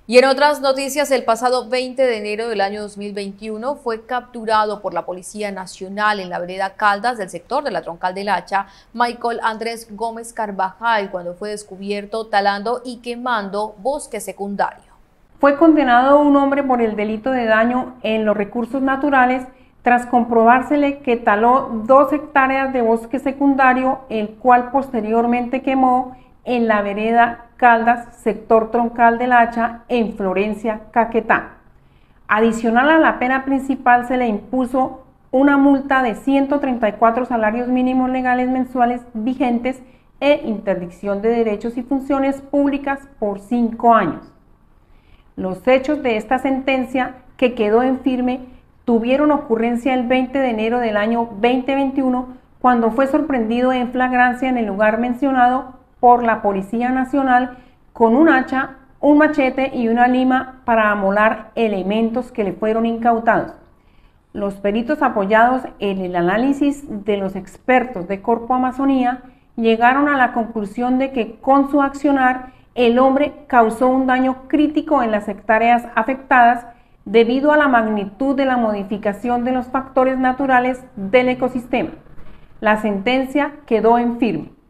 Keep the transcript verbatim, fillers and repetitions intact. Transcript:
Y en otras noticias, el pasado veinte de enero del año dos mil veintiuno fue capturado por la Policía Nacional en la vereda Caldas del sector de la Troncal del Hacha, Michael Andrés Gómez Carvajal, cuando fue descubierto talando y quemando bosque secundario. Fue condenado un hombre por el delito de daño en los recursos naturales tras comprobársele que taló dos hectáreas de bosque secundario, el cual posteriormente quemó en la vereda Caldas, sector Troncal del Hacha, en Florencia, Caquetá. Adicional a la pena principal se le impuso una multa de ciento treinta y cuatro salarios mínimos legales mensuales vigentes e interdicción de derechos y funciones públicas por cinco años. Los hechos de esta sentencia, que quedó en firme, tuvieron ocurrencia el veinte de enero del año dos mil veintiuno, cuando fue sorprendido en flagrancia en el lugar mencionado por la Policía Nacional con un hacha, un machete y una lima para amolar elementos que le fueron incautados. Los peritos, apoyados en el análisis de los expertos de Corpo Amazonía, llegaron a la conclusión de que con su accionar el hombre causó un daño crítico en las hectáreas afectadas debido a la magnitud de la modificación de los factores naturales del ecosistema. La sentencia quedó en firme.